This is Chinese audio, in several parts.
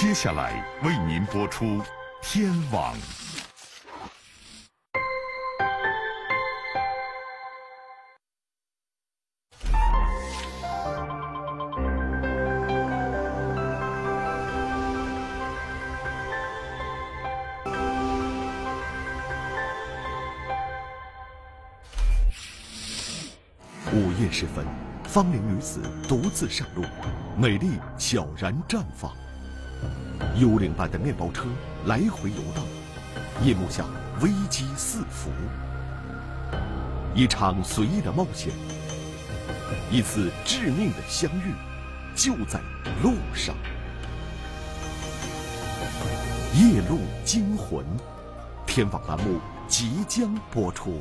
接下来为您播出《天网》。午夜时分，芳龄女子独自上路，美丽悄然绽放。幽灵般的面包车来回游荡，夜幕下危机四伏。一场随意的冒险，一次致命的相遇，就在路上。夜路惊魂，天网栏目即将播出。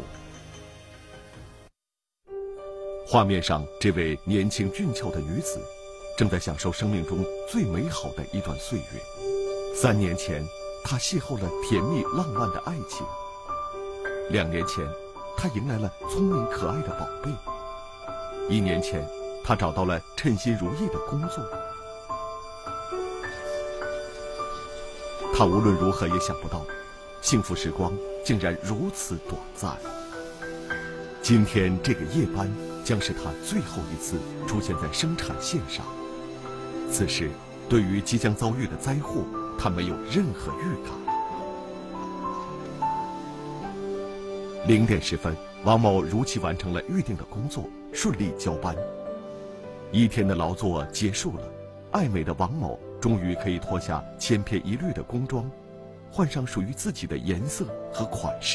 画面上，这位年轻俊俏的女子，正在享受生命中最美好的一段岁月。3年前，她邂逅了甜蜜浪漫的爱情；2年前，她迎来了聪明可爱的宝贝；1年前，她找到了称心如意的工作。她无论如何也想不到，幸福时光竟然如此短暂。今天这个夜班将是他最后一次出现在生产线上。此时，对于即将遭遇的灾祸，他没有任何预感。0点10分，王某如期完成了预定的工作，顺利交班。1天的劳作结束了，爱美的王某终于可以脱下千篇一律的工装，换上属于自己的颜色和款式。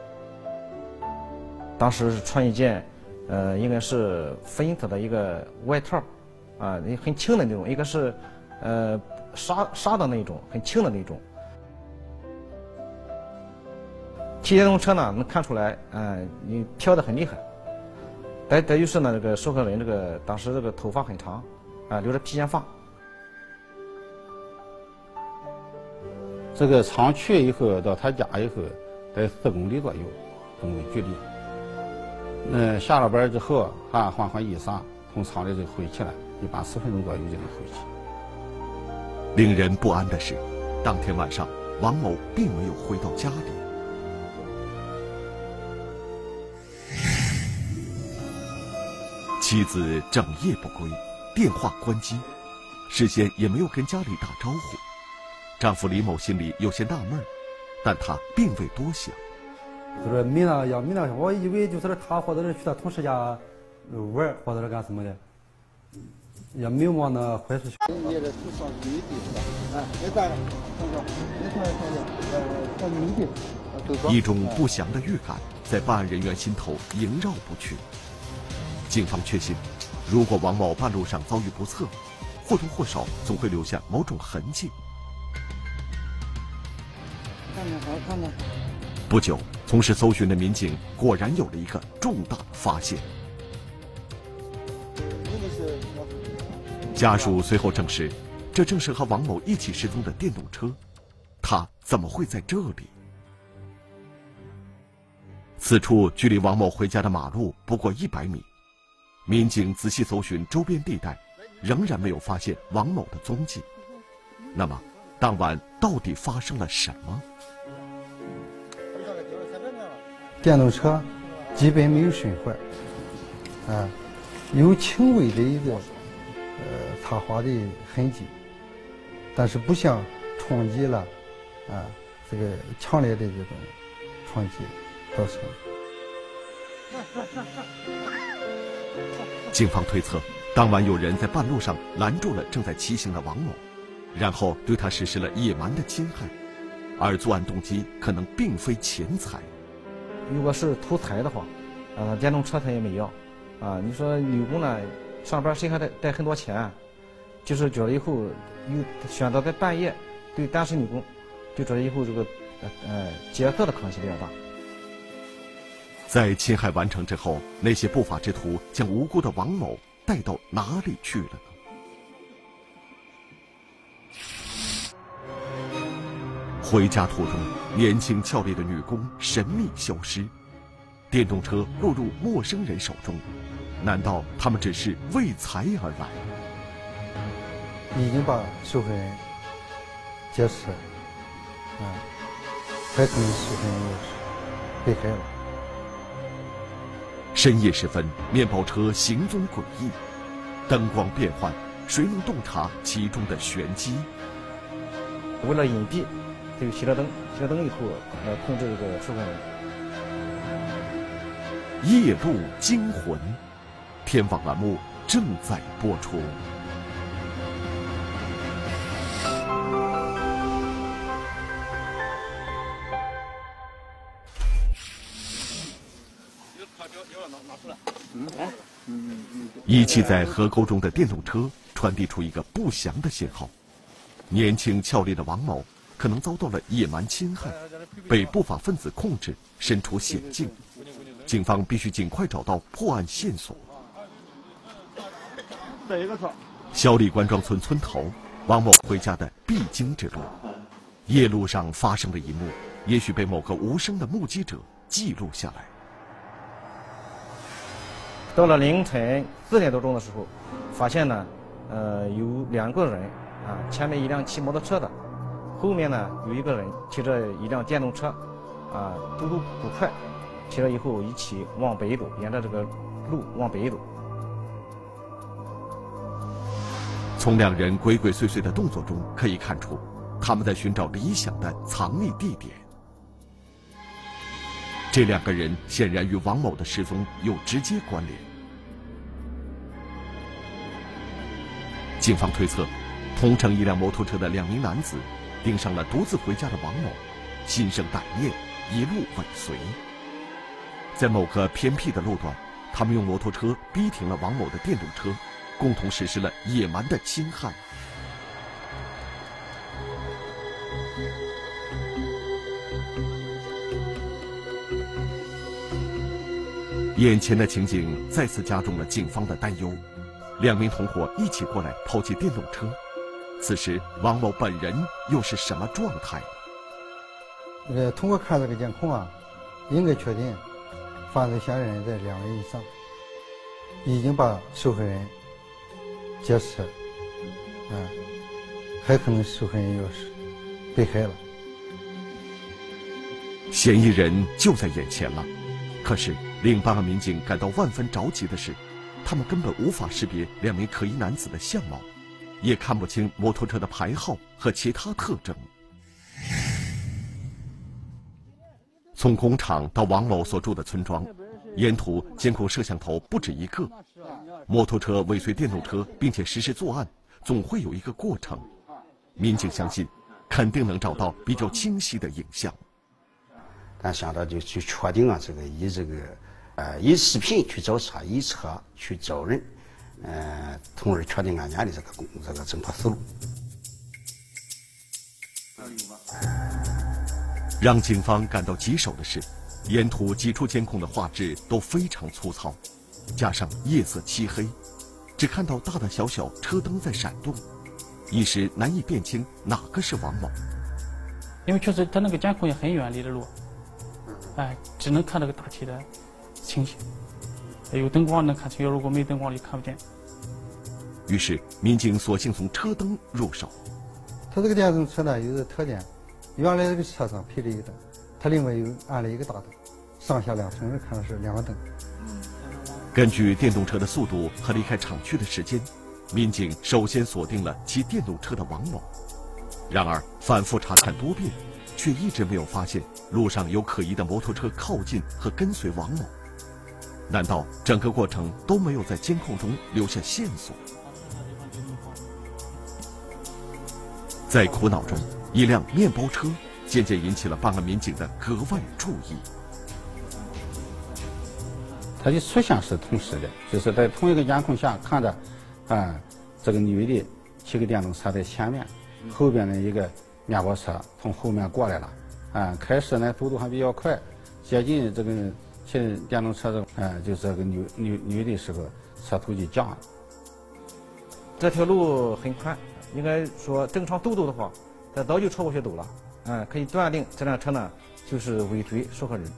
当时是穿一件，应该是粉色的一个外套，啊，很轻的那种，一个是，纱的那种，很轻的那种。骑电动车呢，能看出来，你飘得很厉害。再就是呢，这个受害人当时这个头发很长，留着披肩发。 这个厂去以后到他家以后，在4公里左右，中位距离。下了班之后，换衣裳，从厂里就回去了，一般10分钟左右就能回去。 令人不安的是，当天晚上，王某并没有回到家里。妻子整夜不归，电话关机，事先也没有跟家里打招呼。丈夫李某心里有些纳闷，但他并未多想。 就是没那样，我以为就是他或者是去他同事家玩，或者是干什么的，也没有往那坏事去。 一种不祥的预感在办案人员心头萦绕不去。警方确信，如果王某半路上遭遇不测，或多或少总会留下某种痕迹。 看着。 不久，从事搜寻的民警果然有了一个重大发现。家属随后证实，这正是和王某一起失踪的电动车，他怎么会在这里？此处距离王某回家的马路不过100米，民警仔细搜寻周边地带，仍然没有发现王某的踪迹。那么，当晚到底发生了什么？ 电动车基本没有损坏，有轻微的一个擦划的痕迹，但是不像冲击了这个强烈的这种冲击造成。 警方推测，当晚有人在半路上拦住了正在骑行的王某，然后对他实施了野蛮的侵害，而作案动机可能并非钱财。 如果是图财的话，电动车他也没要，你说女工呢，上班谁还带很多钱，就是觉得以后选择在半夜对单身女工，就觉得以后这个劫色的可能性比较大。 在侵害完成之后，那些不法之徒将无辜的王某带到哪里去了呢？回家途中，年轻俏丽的女工神秘消失，电动车落入陌生人手中，难道他们只是为财而来？ 已经把受害人劫持，还可能受伤有失，被害了。 深夜时分，面包车行踪诡异，灯光变幻，谁能洞察其中的玄机？ 为了隐蔽，就熄了灯，熄了灯以后，控制这个受害人。 夜路惊魂，天网栏目正在播出。遗弃在河沟中的电动车传递出一个不祥的信号：年轻俏丽的王某可能遭到了野蛮侵害，被不法分子控制，身处险境。警方必须尽快找到破案线索。小李关庄村村头，王某回家的必经之路。夜路上发生的一幕，也许被某个无声的目击者记录下来。 到了凌晨4点多钟的时候，发现呢，有2个人前面一辆骑摩托车的，后面呢有一个人骑着一辆电动车，速度不快，骑了以后一起往北走，沿着这个路往北走。 从2人鬼鬼祟祟的动作中可以看出，他们在寻找理想的藏匿地点。这2个人显然与王某的失踪有直接关联。警方推测，同乘一辆摩托车的2名男子盯上了独自回家的王某，心生歹念，一路尾随。在某个偏僻的路段，他们用摩托车逼停了王某的电动车，共同实施了野蛮的侵害。眼前的情景再次加重了警方的担忧。2名同伙一起过来抛弃电动车，此时王某本人又是什么状态？ 通过看这个监控应该确定犯罪嫌疑人在2人以上，已经把受害人劫持，还可能受害人有失，被害了。 嫌疑人就在眼前了，可是令办案民警感到万分着急的是，他们根本无法识别2名可疑男子的相貌，也看不清摩托车的牌号和其他特征。从工厂到王某所住的村庄，沿途监控摄像头不止1个。摩托车尾随电动车并且实施作案，总会有一个过程。民警相信，肯定能找到比较清晰的影像。 但想到就去确定以视频去找车，以车去找人，从而确定案件的这个侦破思路。 让警方感到棘手的是，沿途几处监控的画质都非常粗糙，加上夜色漆黑，只看到大大小小车灯在闪动，一时难以辨清哪个是王某。 因为确实他那个监控也很远离的路，只能看那个大体的情形，有灯光能看清，如果没灯光就看不见。 于是民警索性从车灯入手。 他这个电动车呢有个特点，原来这个车上配了一个灯，它另外又安了一个大灯，上下2层看的是2个灯。 根据电动车的速度和离开厂区的时间，民警首先锁定了骑电动车的王某。然而反复查看多遍，却一直没有发现路上有可疑的摩托车靠近和跟随王某。难道整个过程都没有在监控中留下线索？在苦恼中，一辆面包车渐渐引起了办案民警的格外注意。 他的出现是同时的，就是在同一个监控下看着，这个女的骑个电动车在前面，后边的一个面包车从后面过来了，开始呢速度还比较快，接近这个骑电动车就是这个女的时候，车头就降了。 这条路很宽，应该说正常兜的话，它早就超过去走了，可以断定这辆车呢就是尾随受害人。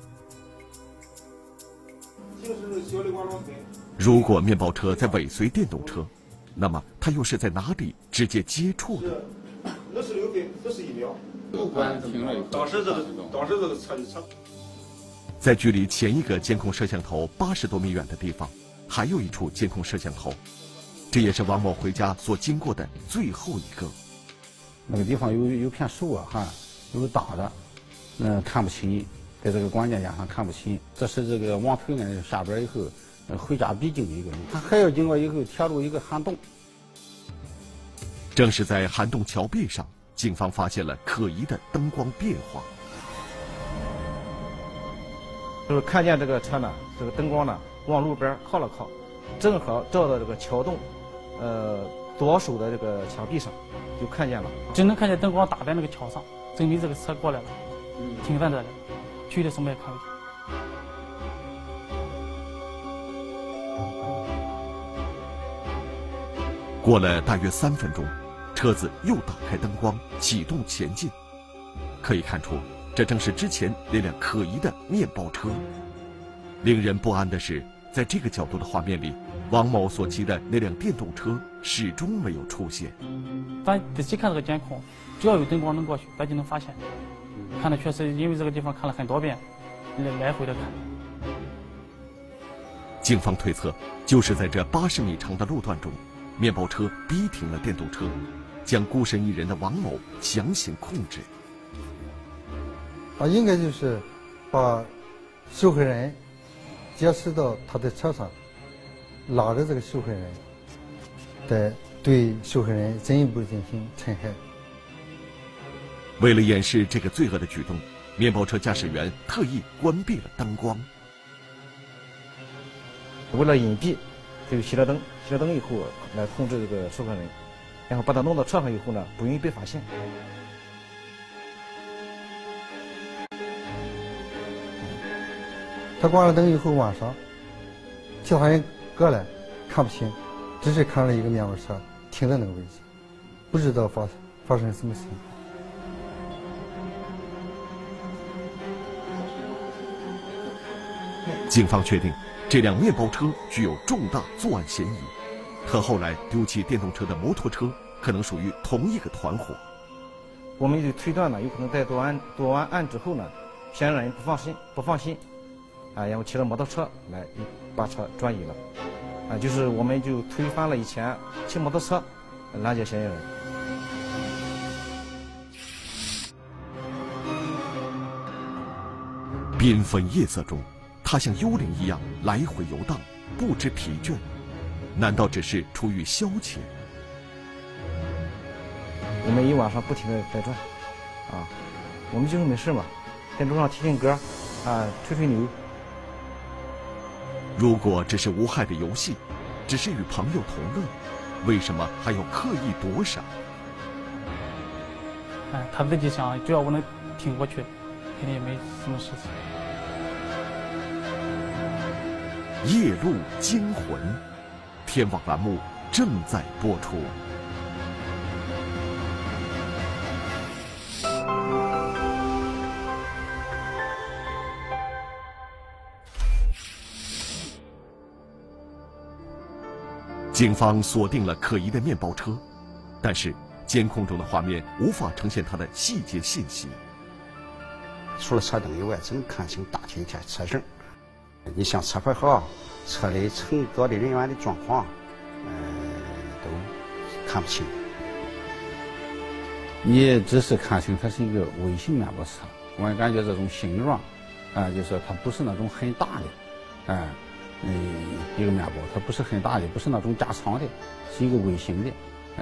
如果面包车在尾随电动车，那么它又是在哪里直接接触的？ 66分41秒。 停了以后， 当时这个车就车。 在距离前一个监控摄像头80多米远的地方，还有一处监控摄像头，这也是王某回家所经过的最后一个。 那个地方有片树啊，哈，有打的，看不清，在这个关键点上看不清。这是这个往头呢下边以后，回家必经的一个路，它还要经过一个铁路一个涵洞。 正是在涵洞桥壁上，警方发现了可疑的灯光变化。 就是看见这个车呢，这个灯光呢往路边靠了靠，正好照到这个桥洞，左手的这个墙壁上，就看见了。 只能看见灯光打在那个桥上，证明这个车过来了，停在这里，具体什么也看不见。 过了大约3分钟，车子又打开灯光，启动前进。可以看出，这正是之前那辆可疑的面包车。令人不安的是，在这个角度的画面里，王某所骑的那辆电动车始终没有出现。 咱仔细看这个监控，只要有灯光能过去，咱就能发现。看的确实，因为这个地方看了很多遍，来回的看。 警方推测，就是在这80米长的路段中，面包车逼停了电动车，将孤身一人的王某强行控制。 应该就是把受害人劫持到他的车上，拉着这个受害人，再对受害人进一步进行侵害。 为了掩饰这个罪恶的举动，面包车驾驶员特意关闭了灯光。 为了隐蔽，就熄了灯，熄了灯以后来控制这个受害人，然后把他弄到车上以后呢，不容易被发现。 他关了灯以后，晚上其他人隔了看不清，只是看了一个面包车停在那个位置，不知道发生什么事情。 警方确定，这辆面包车具有重大作案嫌疑，和后来丢弃电动车的摩托车可能属于同一个团伙。 我们就推断呢，有可能在做完案之后呢，嫌疑人不放心，然后骑着摩托车来把车转移了，就是我们就推翻了以前骑摩托车拦截嫌疑人。 缤纷夜色中，他像幽灵一样来回游荡，不知疲倦。难道只是出于消遣？ 我们一晚上不停地在转，我们就是没事嘛，在路上听听歌，吹吹牛。 如果只是无害的游戏，只是与朋友同乐，为什么还要刻意躲闪？ 他自己想，只要我能挺过去，肯定也没什么事情。 夜路惊魂，天网栏目正在播出。警方锁定了可疑的面包车，但是监控中的画面无法呈现它的细节信息。 除了车灯以外，只能看清大体一条车身。你像车牌号、车里乘坐的人员的状况，都看不清。 你只是看清它是一个微型面包车，我感觉这种形状，就是它不是那种很大的，一个面包，它不是很大的，不是那种加长的，是一个微型的，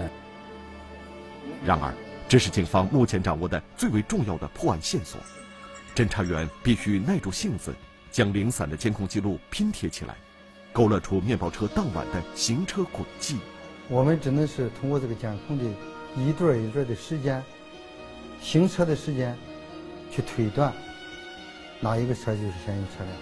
然而，这是警方目前掌握的最为重要的破案线索。侦查员必须耐住性子，将零散的监控记录拼贴起来，勾勒出面包车当晚的行车轨迹。 我们只能是通过这个监控的一段一段的时间，行车的时间，去推断哪一个车就是嫌疑车辆。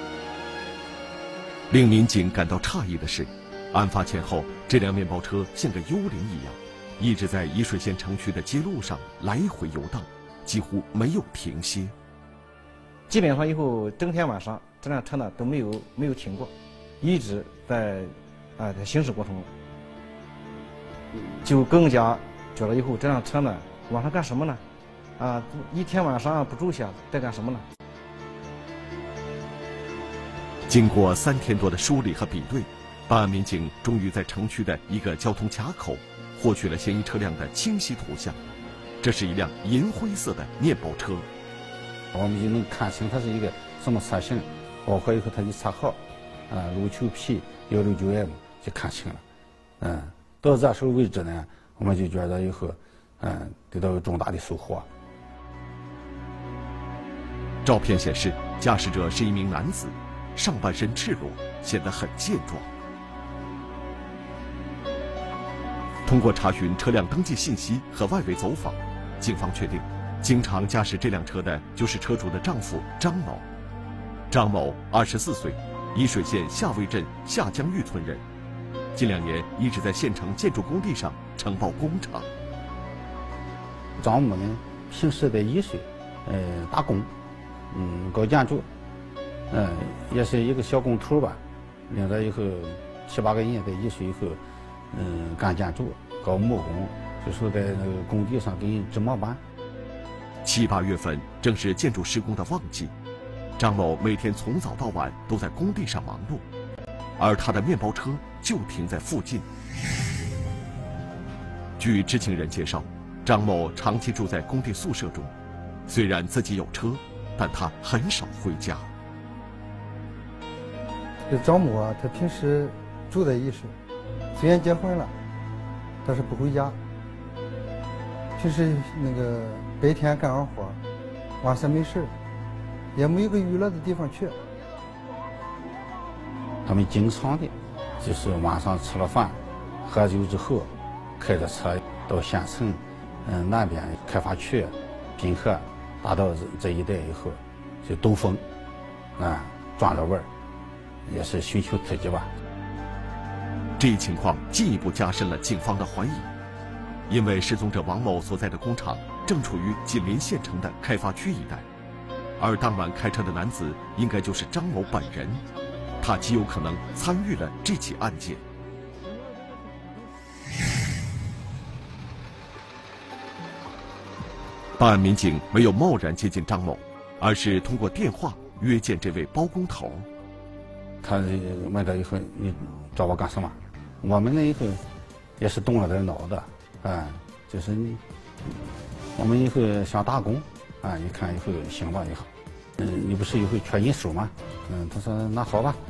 令民警感到诧异的是，案发前后，这辆面包车像个幽灵一样，一直在沂水县城区的街路上来回游荡，几乎没有停歇。 基本上以后整天晚上，这辆车呢都没有停过，一直在行驶过程中，就更加觉得以后这辆车呢晚上干什么呢？啊，一天晚上不住下，在干什么呢？ 经过3天多的梳理和比对，办案民警终于在城区的一个交通卡口获取了嫌疑车辆的清晰图像。这是一辆银灰色的面包车。 我们就能看清它是一个什么车型，包括以后它的车号，路丘 P169M 就看清了。到这时候为止呢，我们就觉得以后，得到有重大的收获。 照片显示，驾驶者是一名男子，上半身赤裸，显得很健壮。通过查询车辆登记信息和外围走访，警方确定，经常驾驶这辆车的就是车主的丈夫张某。张某24岁，沂水县下魏镇下江峪村人，近2年一直在县城建筑工地上承包工程。 张某呢，平时在沂水，打工，搞建筑，也是一个小工头吧，领着以后7、8个人在沂水以后，干建筑，搞木工，就说在那个工地上给人织模板。 7、8月份正是建筑施工的旺季，张某每天从早到晚都在工地上忙碌，而他的面包车就停在附近。据知情人介绍，张某长期住在工地宿舍中，虽然自己有车，但他很少回家。 这张某啊，他平时住在沂水，虽然结婚了，但是不回家。平时那个白天干完活，晚上没事，也没有个娱乐的地方去。 他们经常的，就是晚上吃了饭，喝酒之后，开着车到县城，南边开发区、滨河，达到这一带以后，就兜风，转着弯儿，也是寻求刺激吧。 这一情况进一步加深了警方的怀疑，因为失踪者王某所在的工厂正处于紧邻县城的开发区一带，而当晚开车的男子应该就是张某本人，他极有可能参与了这起案件。办案民警没有贸然接近张某，而是通过电话约见这位包工头。 他问他以后，你找我干什么？我们那以后也是动了点脑子，就是我们以后想打工，你看以后行吧以后，你不是以后缺人手吗？他说那好吧。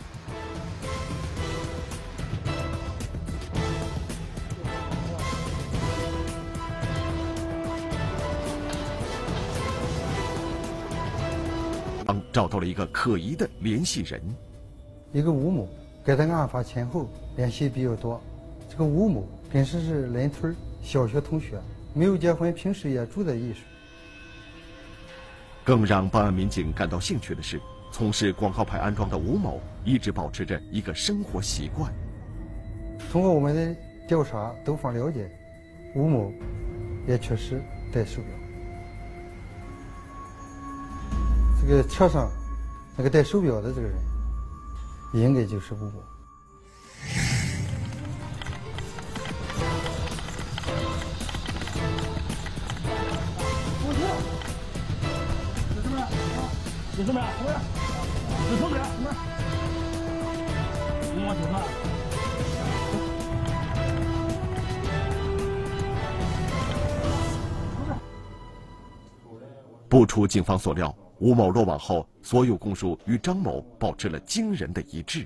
找到了一个可疑的联系人， 一个吴某，跟他案发前后联系比较多。这个吴某本身是邻村小学同学，没有结婚，平时也住在沂水。 更让办案民警感到兴趣的是，从事广告牌安装的吴某一直保持着一个生活习惯。 通过我们的调查走访了解，吴某也确实戴手表。这个车上那个戴手表的这个人，应该就是吴某。 有什么呀？什么呀？有什么呀？什么？你往前看。 不出警方所料，吴某落网后，所有供述与张某保持了惊人的一致。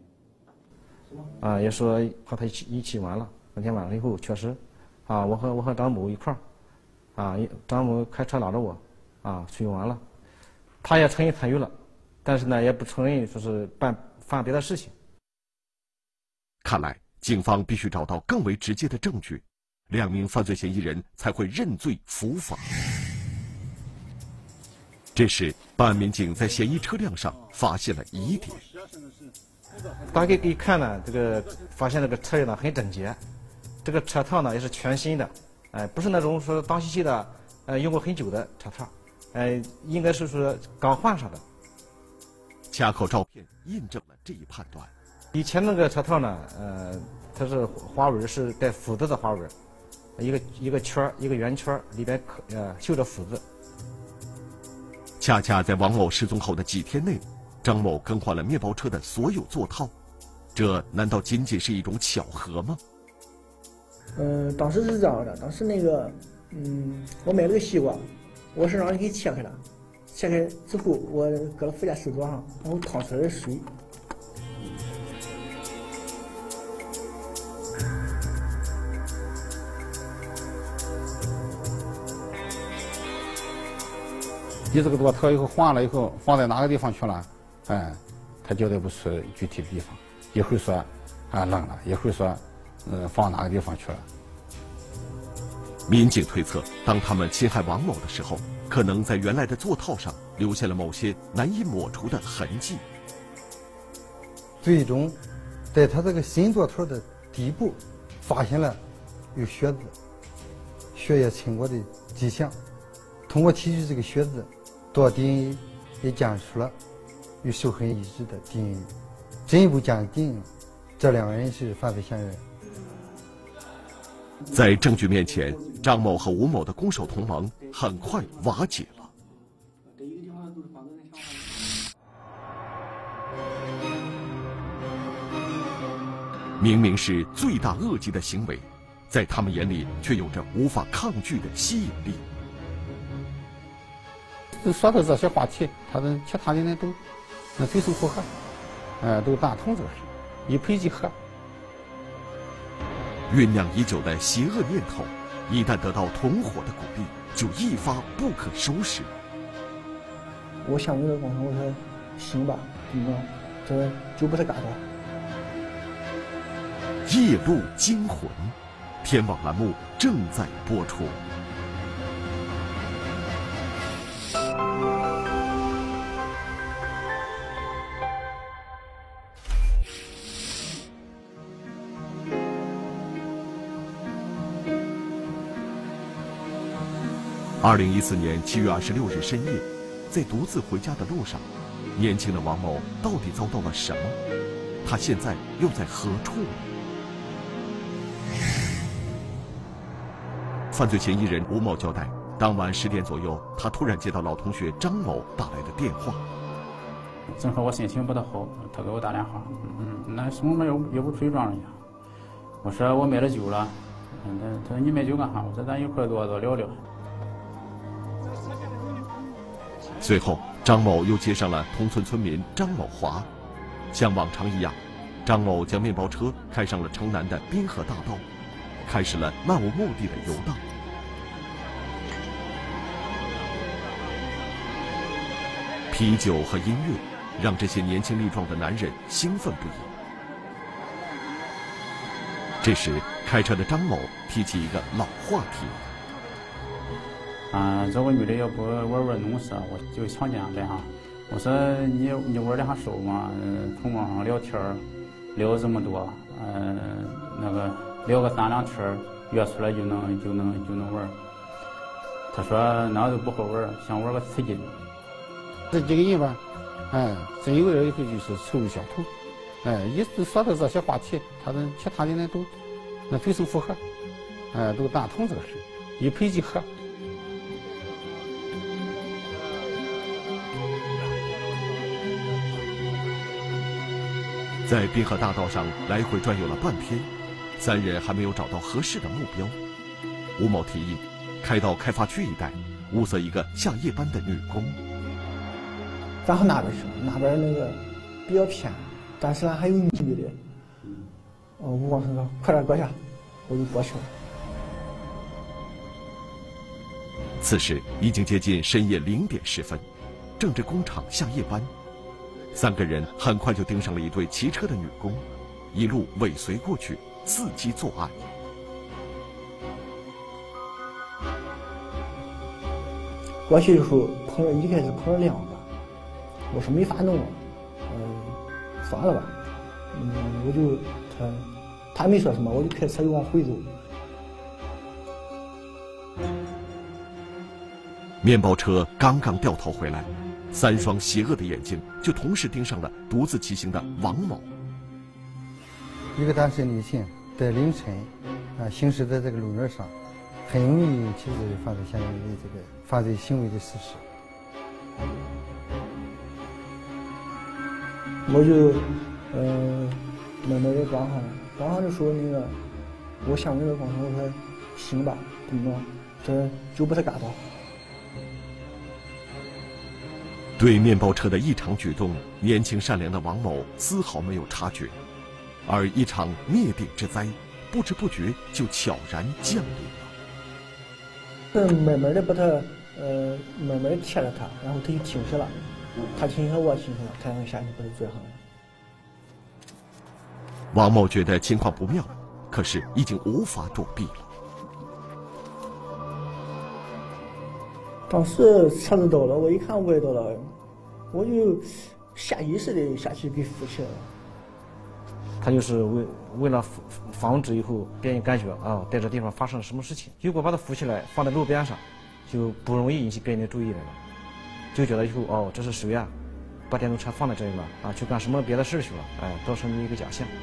也说和他一起玩了。那天晚上以后，确实，我和张某一块儿，张某开车拉着我，出去玩了。他也承认参与了，但是呢，也不承认说是犯别的事情。 看来，警方必须找到更为直接的证据，2名犯罪嫌疑人才会认罪伏法。这时，办案民警在嫌疑车辆上发现了疑点。 大概一看呢，这个发现这个车里呢很整洁，这个车套呢也是全新的，不是那种说脏兮兮的，用过很久的车套，应该是说刚换上的。 卡口照片印证了这一判断。 以前那个车套呢，它是花纹是带福字的花纹， 一个圈儿，一个圆圈儿，里边绣着福字。 恰恰在王某失踪后的几天内，张某更换了面包车的所有座套，这难道仅仅是一种巧合吗？ 当时是这样的，当时那个，我买了个西瓜，我是让人给切开了，切开之后我搁到副驾驶座上，然后淌出来的水。 你这个座套以后换了以后放在哪个地方去了？他交代不出具体的地方，一会儿说扔了，一会儿说放哪个地方去了。 民警推测，当他们侵害王某的时候，可能在原来的座套上留下了某些难以抹除的痕迹。 最终，在他这个新座套的底部，发现了有血渍、血液浸过的迹象。通过提取这个血渍，做 DNA 也检出了与受害人一致的 DNA， 进一步鉴定这两个人是犯罪嫌疑人。 在证据面前，张某和吴某的攻守同盟很快瓦解了。明明是罪大恶极的行为，在他们眼里却有着无法抗拒的吸引力。 说到这些话题，他的其他人呢都水深火热，都打通这个事，一拍即合。 酝酿已久的邪恶念头，一旦得到同伙的鼓励，就一发不可收拾。 我想着光说，我说行吧，这就不是干的。 夜路惊魂，天网栏目正在播出。2014年7月26日深夜，在独自回家的路上，年轻的王某到底遭到了什么？他现在又在何处呢？犯罪嫌疑人吴某交代，当晚10点左右，他突然接到老同学张某打来的电话。 正好我心情不太好，他给我打电话，那什么也不出去撞人家。我说我买了酒了，他说你买酒干啥？我说咱一块多聊聊。 随后，张某又接上了同村村民张某华。像往常一样，张某将面包车开上了城南的滨河大道，开始了漫无目的的游荡。啤酒和音乐让这些年轻力壮的男人兴奋不已。这时，开车的张某提起一个老话题。 这个女的要不玩弄死，我就强奸呗哈。我说你玩两下手嘛，从网上聊天聊这么多，那个聊个3两天约出来就能玩。他说那就不好玩，想玩个刺激的。 这几个人吧，真有人以后就是臭味相投，一直说到这些话题，其他人呢都水深火热，都打通这个事，一拍即合。 在滨河大道上来回转悠了半天，3人还没有找到合适的目标。吴某提议开到开发区一带，物色一个下夜班的女工。 然后那边去，那边那个比较偏，但是呢还有女的。吴光生说：“快点过去。”我就过去了。 此时已经接近深夜0点10分，正值工厂下夜班。3个人很快就盯上了一对骑车的女工，一路尾随过去，伺机作案。 过去的时候一开始碰了2个，我说没法弄了，算了吧，我就他没说什么，我就开车就往回走。 面包车刚刚掉头回来，3双邪恶的眼睛就同时盯上了独自骑行的王某。 一个单身女性在凌晨行驶在这个路面上，很容易引起这个犯罪嫌疑人的这个犯罪行为的实施。 我就慢慢的帮上就说那个，我想那个帮上，我说行吧，怎么着，这就把他干到。 对面包车的异常举动，年轻善良的王某丝毫没有察觉，而一场灭顶之灾，不知不觉就悄然降临了。 慢慢的把他慢慢的贴着他，然后他就停下了，他停下我停下了，他才能下去把他拽上来。 王某觉得情况不妙，可是已经无法躲避了。 当时车子到了，我一看我也到了，我就下意识的下去给扶起来了。 他就是为了防止以后别人感觉啊，在这地方发生了什么事情，如果把他扶起来放在路边上，就不容易引起别人的注意来了，就觉得以后哦，这是谁啊？把电动车放在这里了啊，去干什么别的事去了？哎，造成了一个假象。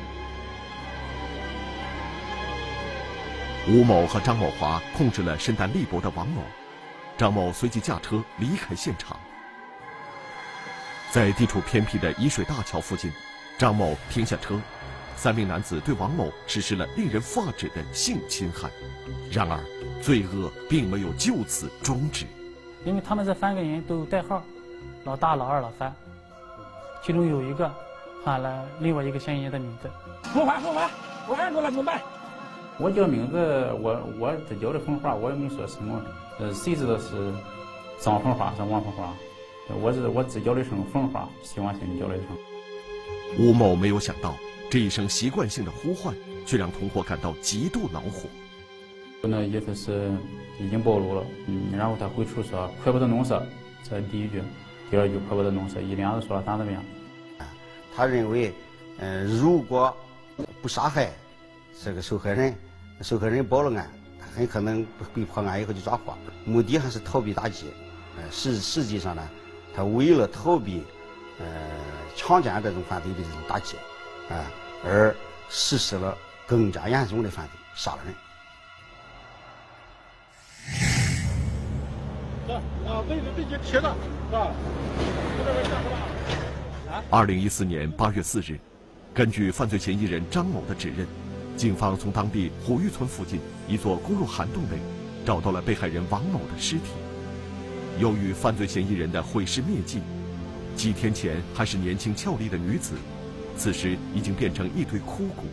吴某和张某华控制了身单力薄的王某，张某随即驾车离开现场。在地处偏僻的沂水大桥附近，张某停下车，3名男子对王某实施了令人发指的性侵害。然而，罪恶并没有就此终止， 因为他们这3个人都有代号，老大、老二、老三，其中有一个喊了另外一个嫌疑人的名字。 我喊住了怎么办？ 我叫名字，我只叫的风话，我也没说什么，谁知道是张风华是王风华，我只叫了一声风华，希望性叫了一声。 吴某没有想到，这一声习惯性的呼唤，却让同伙感到极度恼火。 那意思是已经暴露了，然后他回处说快把他弄死，这是第一句，第二句快把他弄死，一连着说了3次遍。 他认为，如果不杀害这个受害人，受害人报了案，他很可能被破案以后就抓获，目的还是逃避打击。实际上呢，他为了逃避强奸这种犯罪的这种打击，而实施了更加严重的犯罪——杀了人。 这些贴的，是吧 ？2014年8月4日，根据犯罪嫌疑人张某的指认，警方从当地虎峪村附近一座公路涵洞内找到了被害人王某的尸体。由于犯罪嫌疑人的毁尸灭迹，几天前还是年轻俏丽的女子，此时已经变成一堆枯骨。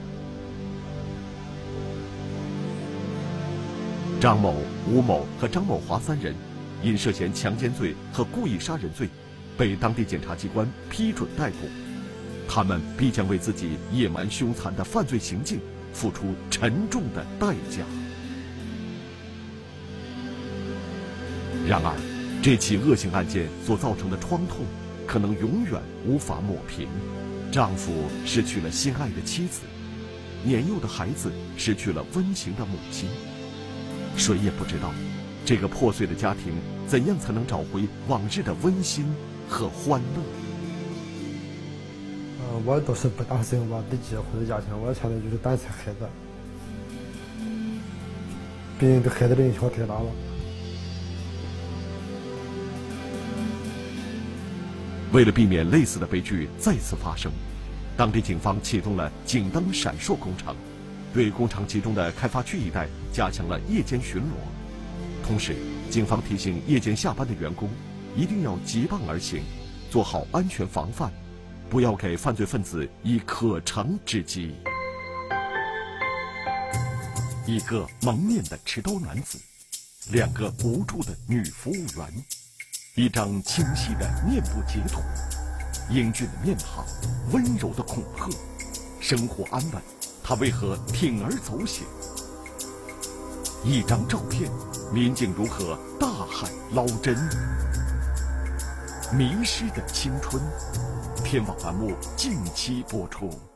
张某、吴某和张某华3人因涉嫌强奸罪和故意杀人罪，被当地检察机关批准逮捕。他们必将为自己野蛮凶残的犯罪行径付出沉重的代价。然而，这起恶性案件所造成的创痛，可能永远无法抹平。丈夫失去了心爱的妻子，年幼的孩子失去了温情的母亲。谁也不知道，这个破碎的家庭怎样才能找回往日的温馨和欢乐。 我倒是不担心我的结婚的家庭，我现在就是担心孩子，毕竟对孩子的影响太大了。 为了避免类似的悲剧再次发生，当地警方启动了警灯闪烁工程，对工厂集中的开发区一带加强了夜间巡逻。同时，警方提醒夜间下班的员工一定要结伴而行，做好安全防范，不要给犯罪分子以可乘之机。一个蒙面的持刀男子，2个无助的女服务员，一张清晰的面部截图，英俊的面庞，温柔的恐吓，生活安稳，他为何铤而走险？一张照片，民警如何大海捞针？迷失的青春，天网栏目近期播出。